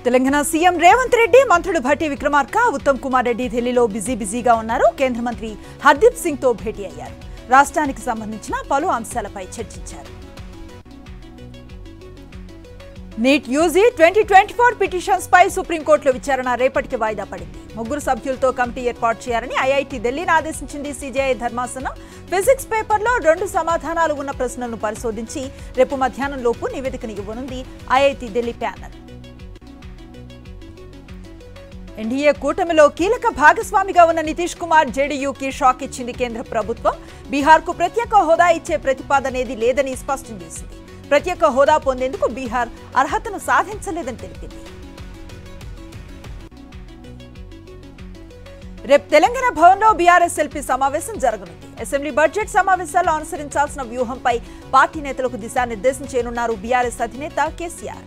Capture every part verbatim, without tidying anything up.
Telangana CM Revanth Reddy మంత్రులు భట్టి విక్రమార్క ఉత్తమ్ కుమార్ రెడ్డి ఢిల్లీలో busy బిజీగా ఉన్నారు. కేంద్ర మంత్రి హర్దీప్ సింగ్ తో భేటీ అయ్యారు. రాష్ట్రానికి సంబంధించిన పలు అంశాలపై చర్చించారు. NEET UG twenty twenty four petitions పై సుప్రీంకోర్టులో విచారణ రేపటికి వాయిదా పడింది. ముగ్గురు సభ్యులతో కమిటీ ఏర్పాటు చేయాలని ఐఐటీ ఢిల్లీని ఆదేశించింది సీజేఐ ధర్మాసనం. ఫిజిక్స్ పేపర్లో రెండు సమాధానాలు ఉన్న ప్రశ్నలను పరిశోధించి రేపు మధ్యాహ్నం లోపు నివేదికను ఇవ్వనుంది ఐఐటీ ఢిల్లీ ప్యానెల్. ఎన్డీఏ కూటమిలో కీలక భాగస్వామిగా ఉన్న నితీష్ కుమార్ జేడీయూకి షాక్ ఇచ్చింది కేంద్ర ప్రభుత్వం. బీహార్కు ప్రత్యేక హోదా ఇచ్చే ప్రతిపాదనేది లేదని స్పష్టం చేసింది. ప్రత్యేక హోదా పొందేందుకు బీహార్ అర్హతను సాధించలేదని తెలిపింది. రేపు తెలంగాణ భవన్లో బీఆర్ఎస్ ఎల్పీ సమావేశం జరగనుంది. అసెంబ్లీ బడ్జెట్ సమావేశాల్లో అనుసరించాల్సిన వ్యూహంపై పార్టీ నేతలకు దిశానిర్దేశం చేయనున్నారు బీఆర్ఎస్ అధినేత కేసీఆర్.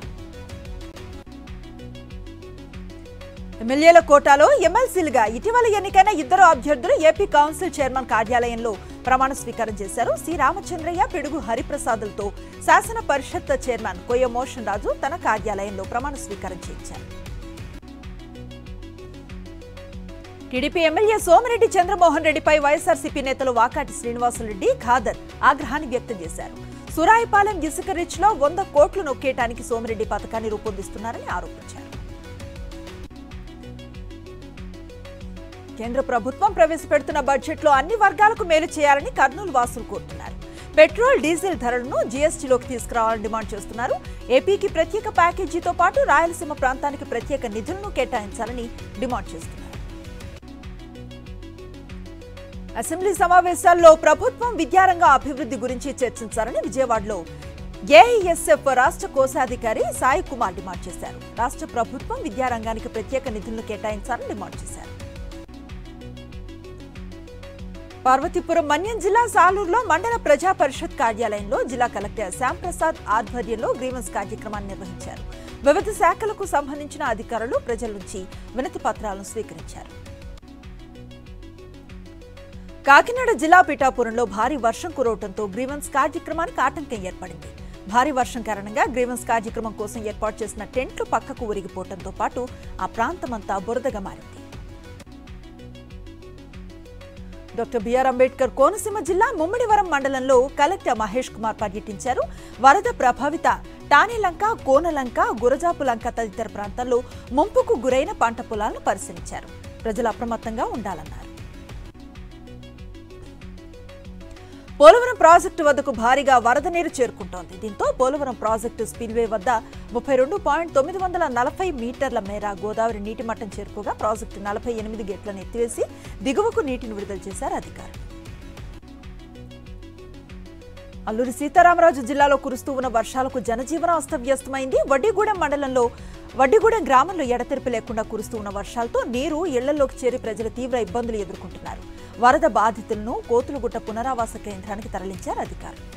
ఎమ్మెల్యేల కోటాలో ఎమ్మెల్సీలుగా ఇటీవల ఎన్నికైన ఇద్దరు అభ్యర్థులు ఏపీ కౌన్సిల్ చైర్మన్ కార్యాలయంలో ప్రమాణ స్వీకారం చేశారు. సి రామచంద్రయ్య, పిడుగు హరిప్రసాదులతో శాసన పరిషత్ చైర్మన్ కొయ్య మోషన్ రాజు తన కార్యాలయంలో ప్రమాణ స్వీకారం చేయించారు. టీడీపీ ఎమ్మెల్యే సోమిరెడ్డి చంద్రమోహన్ రెడ్డిపై వైఎస్ఆర్సీపీ నేతలు వాకాటి శ్రీనివాసరెడ్డి, ఖాదర్ ఆగ్రహాన్ని వ్యక్తం చేశారు. సురాయిపాలెం ఇసుక రిచ్ లో వంద కోట్లు నొక్కేయడానికి సోమిరెడ్డి పథకాన్ని రూపొందిస్తున్నారని ఆరోపించారు. కేంద్ర ప్రభుత్వం ప్రవేశపెడుతున్న బడ్జెట్లో అన్ని వర్గాలకు మేలు చేయాలని కర్నూలు వాసులు కోరుతున్నారు. పెట్రోల్, డీజిల్ ధరలను జీఎస్టీలోకి తీసుకురావాలని డిమాండ్ చేస్తున్నారు. ఏపీకి ప్రత్యేక ప్యాకేజీతో పాటు రాయలసీమ ప్రాంతానికి ప్రత్యేక నిధులను కేటాయించాలని డిమాండ్ చేస్తున్నారు. అసెంబ్లీ సమావేశాల్లో ప్రభుత్వం విద్యారంగ అభివృద్ధి గురించి చర్చించాలని విజయవాడలో ఏఐఎస్ఎఫ్ రాష్ట్ర కోశాధికారి సాయి కుమార్ డిమాండ్ చేశారు. రాష్ట్ర ప్రభుత్వం విద్యారంగానికి ప్రత్యేక నిధులను కేటాయించాలని డిమాండ్ చేశారు. పార్వతీపురం మన్యం జిల్లా సాలూరులో మండల ప్రజా పరిషత్ కార్యాలయంలో జిల్లా కలెక్టర్ శ్యాంప్రసాద్ ఆధ్వర్యంలో గ్రీవెన్స్ కార్యక్రమాన్ని నిర్వహించారు. వివిధ శాఖలకు సంబంధించిన అధికారులు ప్రజల నుంచి వినతి పత్రాలను స్వీకరించారు. కాకినాడ జిల్లా పిఠాపురంలో భారీ వర్షం కురవడంతో గ్రీవెన్స్ కార్యక్రమానికి ఆటంకం ఏర్పడింది. భారీ వర్షం కారణంగా గ్రీవెన్స్ కార్యక్రమం కోసం ఏర్పాటు చేసిన టెంట్లు పక్కకు ఒరిగిపోవడంతో పాటు ఆ ప్రాంతమంతా బురదగా మారింది. డాక్టర్ బిఆర్ అంబేద్కర్ కోనసీమ జిల్లా ముమ్మిడివరం మండలంలో కలెక్టర్ మహేష్ కుమార్ పర్యటించారు. వరద ప్రభావిత టానేలంక, కోనలంక, గురజాపులంక తదితర ప్రాంతాల్లో ముంపుకు గురైన పంట పొలాలను పరిశీలించారు. ప్రజలు అప్రమత్తంగా ఉండాలన్నారు. పోలవరం ప్రాజెక్టు వద్దకు భారీగా వరద నీరు చేరుకుంటోంది. దీంతో పోలవరం ప్రాజెక్టు స్పిల్వే వద్ద ముప్పై రెండు పాయింట్ తొమ్మిది వందల నలభై మీటర్ల మేర గోదావరి నీటి మట్టం చేరుకోగా ప్రాజెక్టు నలభై ఎనిమిది గేట్లను ఎత్తివేసి దిగువకు నీటిని విడుదల చేశారు అధికారులు. అల్లూరి సీతారామరాజు జిల్లాలో కురుస్తూ ఉన్న వర్షాలకు జనజీవనం అస్తవ్యస్తమైంది. వడ్డిగూడెం మండలంలో వడ్డిగూడెం గ్రామంలో ఎడతెరిపి లేకుండా కురుస్తూ ఉన్న వర్షాలతో నీరు ఇళ్లలోకి చేరి ప్రజలు తీవ్ర ఇబ్బందులు ఎదుర్కొంటున్నారు. వరద బాధితులను కోతులుగుట్ట పునరావాస కేంద్రానికి తరలించారు అధికారులు.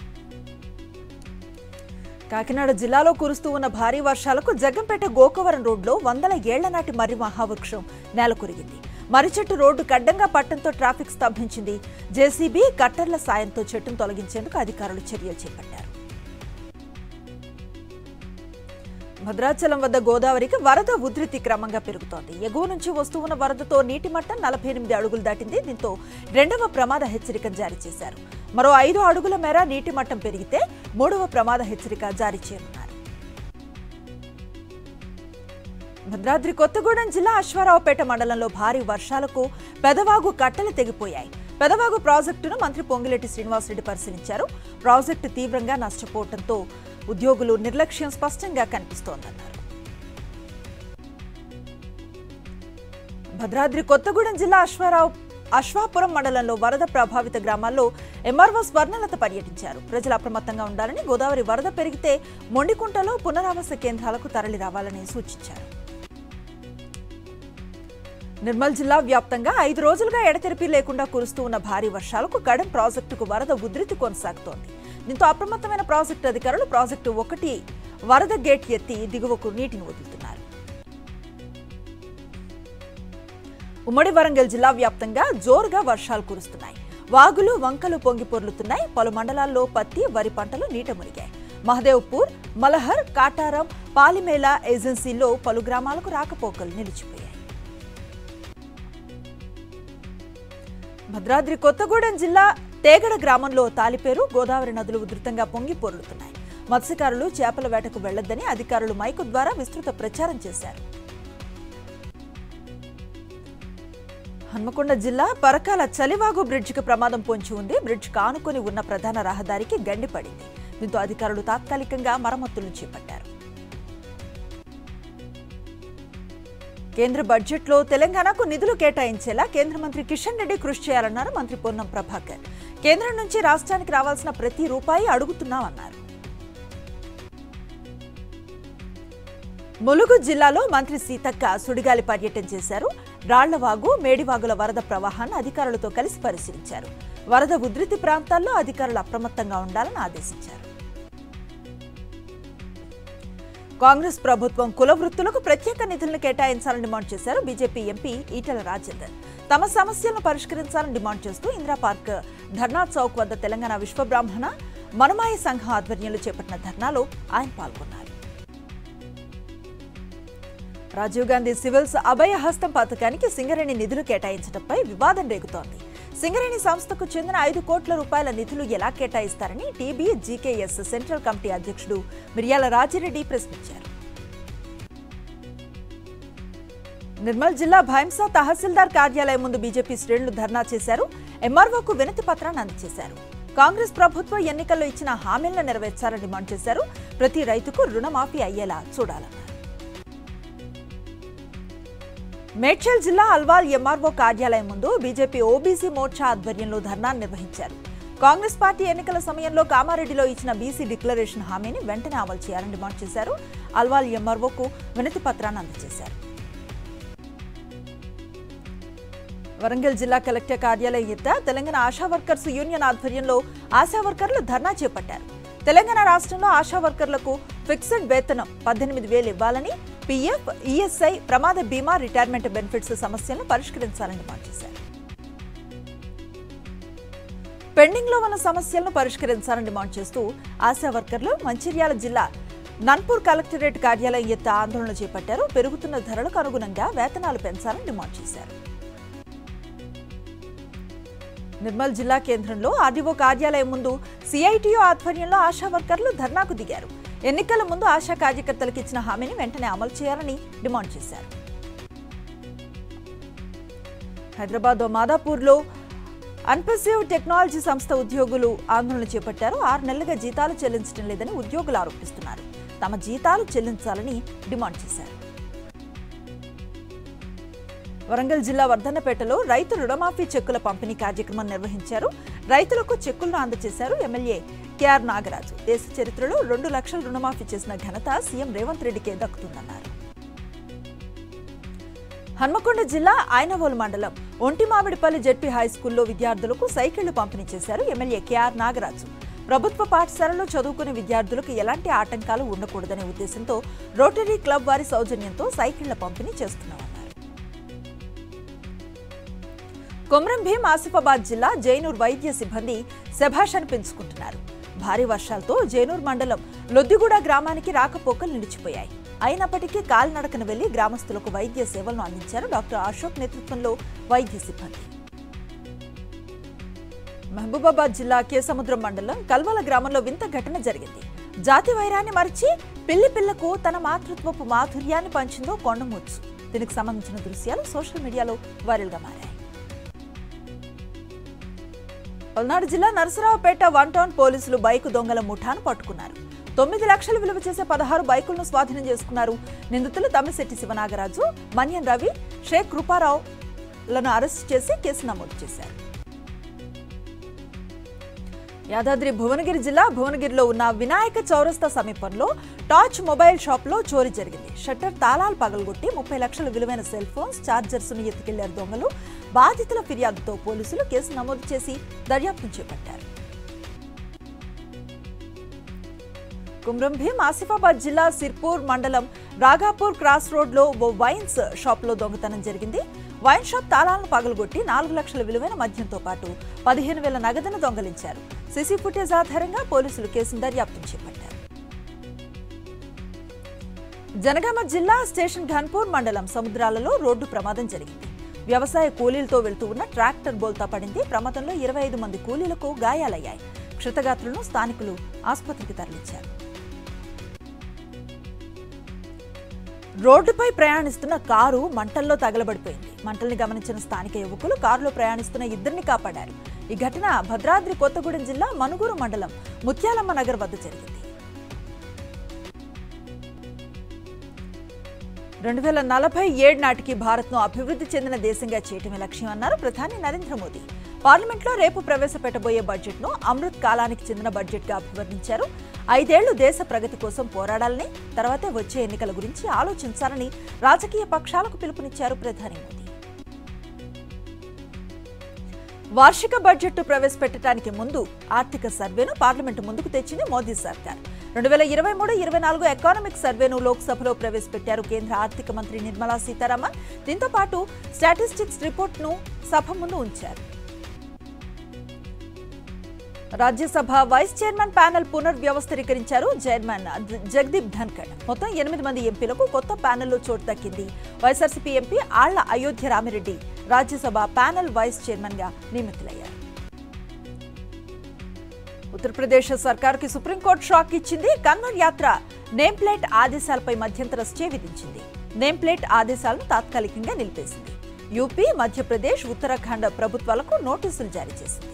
కాకినాడ జిల్లాలో కురుస్తూ ఉన్న భారీ వర్షాలకు జగ్గంపేట గోకవరం రోడ్లో వందల ఏళ్ల నాటి మర్రి మహావృక్షం నేలకొరిగింది. మర్రి చెట్టు రోడ్డు కడ్డంగా పట్టడంతో ట్రాఫిక్ స్తంభించింది. జేసీబీ, కట్టర్ల సాయంతో చెట్టును తొలగించేందుకు అధికారులు చర్యలు చేపట్టారు. భద్రాచలం వద్ద గోదావరికి వరద ఉధృతి క్రమంగా పెరుగుతోంది. ఎగువ నుంచి వస్తున్న వరదతో నీటి మట్టం నలభై ఎనిమిది అడుగులు దాటింది. దీంతో రెండవ ప్రమాద హెచ్చరికను జారీ చేశారు. మరో ఐదు అడుగుల మేర నీటి మట్టం పెరిగితే మూడవ ప్రమాద హెచ్చరిక జారీ చేయనున్నారు. భద్రాద్రి కొత్తగూడెం జిల్లా అశ్వారావుపేట మండలంలో భారీ వర్షాలకు పెదవాగు కట్టలు తెగిపోయాయి. పెదవాగు ప్రాజెక్టును మంత్రి పొంగిలేటి శ్రీనివాసరెడ్డి పరిశీలించారు. ప్రాజెక్టు తీవ్రంగా నష్టపోవడంతో ఉద్యోగులు నిర్లక్ష్యం స్పష్టంగా కనిపిస్తోందన్నారు. భద్రాద్రి కొత్తగూడెం జిల్లా అశ్వారావు అశ్వాపురం మండలంలో వరద ప్రభావిత గ్రామాల్లో ఎంఆర్ఓ స్వర్ణలత పర్యటించారు. ప్రజలు అప్రమత్తంగా ఉండాలని, గోదావరి వరద పెరిగితే మొండికుంటలో పునరావాస కేంద్రాలకు తరలి రావాలని సూచించారు. నిర్మల్ జిల్లా వ్యాప్తంగా ఐదు రోజులుగా ఎడతెరిపి లేకుండా కురుస్తూ ఉన్న భారీ వర్షాలకు కడెం ప్రాజెక్టుకు వరద ఉధృతి కొనసాగుతోంది. దీంతో అప్రమత్తమైన ప్రాజెక్టు అధికారులు ప్రాజెక్టు ఒకటి వరద గేట్ ఎత్తి దిగువకు నీటిని వదులుతున్నారు. ఉమ్మడి వరంగల్ జిల్లా వ్యాప్తంగా జోరుగా వర్షాలు కురుస్తున్నాయి. వాగులు, వంకలు పొంగి పొర్లుతున్నాయి. పలు మండలాల్లో పత్తి, వరి పంటలు నీట మునిగాయి. మహదేవ్పూర్, మలహర్, కాటారం, పాలిమేళ ఏజెన్సీలో పలు గ్రామాలకు రాకపోకలు నిలిచిపోయాయి. భద్రాద్రి కొత్తగూడెం జిల్లా తేగడ గ్రామంలో తాలిపేరు గోదావరి నదులు ఉధృతంగా పొంగి పొర్లుతున్నాయి. మత్స్యకారులు చేపల వేటకు వెళ్లొద్దని అధికారులు మైకు ద్వారా విస్తృత ప్రచారం చేశారు. హన్మకొండ జిల్లా పరకాల చలివాగు బ్రిడ్జికి ప్రమాదం పొంచి ఉంది. బ్రిడ్జ్ కానుకొని ఉన్న ప్రధాన రహదారికి గండి పడింది. దీంతో అధికారులు తాత్కాలికంగా మరమ్మతులు చేపట్టారు. కేంద్ర బడ్జెట్లో తెలంగాణకు నిధులు కేటాయించేలా కేంద్ర మంత్రి కిషన్ రెడ్డి కృషి చేయాలన్నారు మంత్రి పొన్నం ప్రభాకర్. కేంద్రం నుంచి రాష్ట్రానికి రావాల్సిన ప్రతి రూపాయి అడుగుతున్నామన్నారు. ములుగు జిల్లాలో మంత్రి సీతక్క సుడిగాలి పర్యటన చేశారు. రాళ్లవాగు, మేడివాగుల వరద ప్రవాహాన్ని అధికారులతో కలిసి పరిశీలించారు. వరద ఉధృతి ప్రాంతాల్లో అధికారులు అప్రమత్తంగా ఉండాలని ఆదేశించారు. కాంగ్రెస్ ప్రభుత్వం కుల వృత్తులకు ప్రత్యేక నిధులను కేటాయించాలని డిమాండ్ చేశారు బీజేపీ ఎంపీ ఈటెల రాజేందర్. తమ సమస్యలను పరిష్కరించాలని డిమాండ్ చేస్తూ ఇందిరా పార్క్ ధర్నా చౌక్ వద్ద తెలంగాణ విశ్వబ్రాహ్మణ మనమాయి సంఘం ఆధ్వర్యంలో చేపట్టిన ధర్నాలో ఆయన పాల్గొన్నారు. రాజీవ్ గాంధీ సివిల్స్ అభయ హస్తం పథకానికి సింగరేణి నిధులు కేటాయించడంపై వివాదం రేగుతోంది. సింగరేణి సంస్థకు చెందిన ఐదు కోట్ల రూపాయల నిధులు ఎలా కేటాయిస్తారని టీబీ జీకేఎస్ సెంట్రల్ కమిటీ అధ్యక్షుడు మిర్యాల రాజిరెడ్డి ప్రశ్నించారు. నిర్మల్ జిల్లా భైంసా తహసీల్దార్ కార్యాలయం ముందు బీజేపీ శ్రేణులు ధర్నా చేశారు. ఎంఆర్ఓకు వినతి పత్రాన్ని అందజేశారు. కాంగ్రెస్ ప్రభుత్వం ఎన్నికల్లో ఇచ్చిన హామీలను నెరవేర్చాలని డిమాండ్ చేశారు. ప్రతి రైతుకు రుణమాఫీ అయ్యేలా చూడాలన్నారు. మేడ్చల్ జిల్లా అల్వాల్ ఎంఆర్ఓ కార్యాలయం ముందు బీజేపీ ఓబీసీ మోర్చా ఆధ్వర్యంలో ధర్నా నిర్వహించారు. కాంగ్రెస్ పార్టీ ఎన్నికల సమయంలో కామారెడ్డిలో ఇచ్చిన బీసీ డిక్లరేషన్ హామీని వెంటనే అమలు చేయాలని డిమాండ్ చేశారు. అల్వాల్ ఎంఆర్ఓకు వినతి పత్రాన్ని అందజేశారు. వరంగల్ జిల్లా కలెక్టర్ కార్యాలయం ఎద్ద తెలంగాణ ఆశా వర్కర్స్ యూనియన్ ఆధ్వర్యంలో ఆశా వర్కర్లు ధర్నా చేపట్టారు. తెలంగాణ రాష్ట్రంలో ఆశా వర్కర్లకు ఫిక్స్డ్ వేతనం పద్దెనిమిది వేలు ఇవ్వాలని, పీఎఫ్, ఈఎస్ఐ, ప్రమాద బీమా, రిటైర్మెంట్ బెనిఫిట్స్ సమస్యలను పరిష్కరించాలని డిమాండ్ చేశారు. పెండింగ్ లో ఉన్న సమస్యలను పరిష్కరించాలని డిమాండ్ చేస్తూ ఆశా వర్కర్లు మంచిర్యాల జిల్లా నన్పూర్ కలెక్టరేట్ కార్యాలయం ఎత్త ఆందోళన చేపట్టారు. పెరుగుతున్న ధరలకు అనుగుణంగా వేతనాలు పెంచాలని డిమాండ్ చేశారు. నిర్మల్ జిల్లా కేంద్రంలో ఆర్డీఓ కార్యాలయం ముందు సిఐటియు ఆధ్వర్యంలో ఆశా వర్కర్లు ధర్నాకు దిగారు. ఎన్నికల ముందు ఆశా కార్యకర్తలకు ఇచ్చిన హామీని వెంటనే అమలు చేయాలని డిమాండ్ చేశారు. హైదరాబాద్ మాదాపూర్లో అన్పసివ్ టెక్నాలజీ సంస్థ ఉద్యోగులు ఆందోళన చేపట్టారు. ఆరు నెలలుగా జీతాలు చెల్లించడం లేదని ఉద్యోగులు ఆరోపిస్తున్నారు. తమ జీతాలు చెల్లించాలని డిమాండ్ చేశారు. వరంగల్ జిల్లా వర్ధన్నపేటలో రైతు రుణమాఫీ చెక్కుల పంపిణీ కార్యక్రమం నిర్వహించారు. రైతులకు చెక్కులను అందజేశారు ఎమ్మెల్యే కేఆర్ నాగరాజు. దేశ చరిత్రలో రెండు లక్షల రుణమాఫీ చేసిన ఘనత సీఎం రేవంత్ రెడ్డికే దక్కుతుందన్నారు. హన్మకొండ జిల్లా ఆయనవోలు మండలం ఒంటిమామిడిపల్లి జెడ్పీ హైస్కూల్లో విద్యార్థులకు సైకిళ్లు పంపిణీ చేశారు ఎమ్మెల్యే కేఆర్ నాగరాజు. ప్రభుత్వ పాఠశాలలో చదువుకునే విద్యార్థులకు ఎలాంటి ఆటంకాలు ఉండకూడదనే ఉద్దేశంతో రోటరీ క్లబ్ వారి సౌజన్యంతో సైకిళ్ల పంపిణీ చేస్తున్నామన్నారు. కొమ్రం భీం ఆసిఫాబాద్ జిల్లా జైనూర్ వైద్య సిబ్బంది శభాష్ అనిపించుకుంటున్నారు. భారీ వర్షాలతో జైనూర్ మండలం లొద్దిగూడ గ్రామానికి రాకపోకలు నిలిచిపోయాయి. అయినప్పటికీ కాలినడకన వెళ్లి గ్రామస్తులకు వైద్య సేవలను అందించారు డాక్టర్ అశోక్ నేతృత్వంలో వైద్య సిబ్బంది. మహబూబాబాద్ జిల్లా కేసముద్రం మండలం కల్వల గ్రామంలో వింత ఘటన జరిగింది. జాతి వైరాన్ని మరిచి పిల్లి పిల్లకు తన మాతృత్వపు మాధుర్యాన్ని పంచిందో కొండమూర్చు. దీనికి సంబంధించిన దృశ్యాలు సోషల్ మీడియాలో వైరల్గా మారాయి. పల్నాడు జిల్లా నరసరావుపేట వన్ టౌన్ పోలీసులు బైకు దొంగల ముఠాను పట్టుకున్నారు. తొమ్మిది లక్షలు విలువ చేసే పదహారు బైకులను స్వాధీనం చేసుకున్నారు. నిందితులు తమ్మిశెట్టి శివనాగరాజు, మన్యం రవి, షేక్ కృపారావులను అరెస్టు చేసి కేసు నమోదు చేశారు. యాదాద్రి భువనగిరి జిల్లా భువనగిరిలో ఉన్న వినాయక చౌరస్తా సమీపంలో టార్చ్ మొబైల్ షాప్ లో చోరీ జరిగింది. షట్టర్ తాళాలు పగలగొట్టి ముప్పై లక్షల విలువైన సెల్ ఫోన్స్, చార్జర్స్ ను ఎత్తుకెళ్లారు దొంగలు. బాధితుల ఫిర్యాదుతో పోలీసులు కేసు నమోదు చేసి దర్యాప్తు చేపట్టారు. కుమ్రం భీం ఆసిఫాబాద్ జిల్లా సిర్పూర్ మండలం రాఘాపూర్ క్రాస్ రోడ్ లో ఓ వైన్స్ షాప్ లో దొంగతనం జరిగింది. వైన్ షాప్ తాళాలను పగలగొట్టి నాలుగు లక్షల విలువైన మద్యంతో పాటు పదిహేను వేల నగదును దొంగలించారు. సీసీ ఫుటేజ్ ఆధారంగా పోలీసులు కేసును దర్యాప్తు చేపట్టారు. జనగామ జిల్లా స్టేషన్ ఘన్పూర్ మండలం సముద్రాలలో రోడ్డు ప్రమాదం జరిగింది. వ్యవసాయ కూలీలతో వెళ్తూ ఉన్న ట్రాక్టర్ బోల్తా పడింది. ప్రమాదంలో ఇరవై ఐదు మంది కూలీలకు గాయాలయ్యాయి. క్షతగాత్రులను స్థానికులు ఆసుపత్రికి తరలించారు. రోడ్డుపై ప్రయాణిస్తున్న కారు మంటల్లో తగలబడిపోయింది. మంటల్ని గమనించిన స్థానిక యువకులు కారులో ప్రయాణిస్తున్న ఇద్దరిని కాపాడారు. ఈ ఘటన భద్రాద్రి కొత్తగూడెం జిల్లా మనుగూరు మండలం ముత్యాలమ్మ నగర్ వద్ద జరిగింది. రెండు వేల నలభై ఏడు నాటికి భారత్ను అభివృద్ధి చెందిన దేశంగా చేయటమే లక్ష్యం అన్నారు ప్రధాని నరేంద్ర మోదీ. పార్లమెంట్లో రేపు ప్రవేశపెట్టబోయే బడ్జెట్ను అమృత్ కాలానికి చెందిన బడ్జెట్గా అభివర్ణించారు. ఐదేళ్లు దేశ ప్రగతి కోసం పోరాడాలని, తర్వాతే వచ్చే ఎన్నికల గురించి ఆలోచించాలని రాజకీయ పక్షాలకు పిలుపునిచ్చారు ప్రధాని మోదీ. వార్షిక బడ్జెట్ ప్రవేశపెట్టడానికి ముందు ఆర్థిక సర్వేను పార్లమెంటు ముందుకు తెచ్చింది మోదీ సర్కార్. రెండు వేల ఇరవై మూడు ఇరవై నాలుగు ఎకానమిక్ సర్వేను లోక్సభలో ప్రవేశపెట్టారు కేంద్ర ఆర్థిక మంత్రి నిర్మలా సీతారామన్. దీంతో పాటు స్టాటిస్టిక్స్ రిపోర్ట్ను సభ ముందు ఉంచారు. రాజ్యసభ వైస్ చైర్మన్ ప్యానెల్ పునర్వ్యవస్థీకరించారు చైర్మన్ జగదీప్ ధన్కడ్. మొత్తం ఎనిమిది మంది ఎంపీలకు కొత్త ప్యానెల్లో చోటు దక్కింది. YSRCP MP Alla Ayodhya Rami Reddy Rajya Sabha panel vice chairman గా నియమితులయ్యారు. ఉత్తరప్రదేశ్ సర్కార్కి సుప్రీంకోర్టు షాక్ ఇచ్చింది. కన్వర్ యాత్ర నేమ్ ప్లేట్ ఆదేశాలపై మధ్యంతర స్టే విధించింది. నేమ్ ప్లేట్ ఆదేశాలను తాత్కాలికంగా నిలిపేసింది. యూపీ, మధ్యప్రదేశ్, ఉత్తరాఖండ్ ప్రభుత్వాలకు నోటీసులు జారీ చేసింది.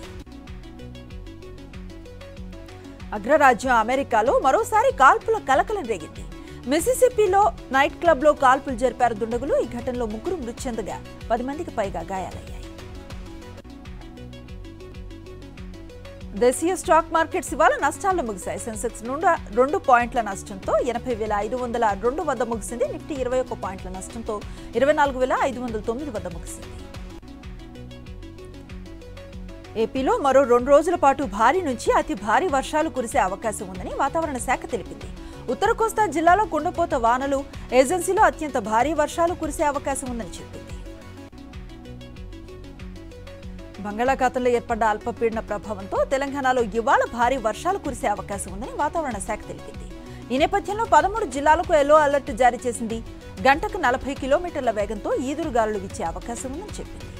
అగ్రరాజ్యం అమెరికాలో మరోసారి కాల్పుల కలకలం రేగింది. మిసిసిపిలో నైట్ క్లబ్ లో కాల్పులు జరిపారు దుండగులు. ఈ ఘటనలో ముగ్గురు మృతి చెందగా పది మందికి పైగా గాయాలయ్యాయి. దేశీయ స్టాక్ మార్కెట్స్ ఇవాళ నష్టాల్లో ముగిశాయి. సెన్సెక్స్ నుండి రెండు పాయింట్ల నష్టంతో ఎనభై వేల ఐదు వందల రెండు వద్ద ముగిసింది. నిఫ్టీ ఇరవై ఒక్క పాయింట్ల నష్టంతో ఇరవై నాలుగు వేల ఐదు వందల తొమ్మిది వద్ద ముగిసింది. ఏపీలో మరో రెండు రోజుల పాటు భారీ నుంచి అతి భారీ వర్షాలు కురిసే అవకాశం ఉందని వాతావరణ శాఖ తెలిపింది. ఉత్తర కోస్తా జిల్లాలో కుండపోత వానలు, ఏజెన్సీలో అత్యంత భారీ వర్షాలు కురిసే అవకాశం ఉందని చెప్పింది. బంగాళాఖాతంలో ఏర్పడ్డ అల్పపీడన ప్రభావంతో తెలంగాణలో ఇవాళ భారీ వర్షాలు కురిసే అవకాశం ఉందని వాతావరణ శాఖ తెలిపింది. ఈ నేపథ్యంలో పదమూడు జిల్లాలకు ఎల్లో అలర్ట్ జారీ చేసింది. గంటకు నలభై కిలోమీటర్ల వేగంతో ఈదురుగాలులు వీచే అవకాశం ఉందని చెప్పింది.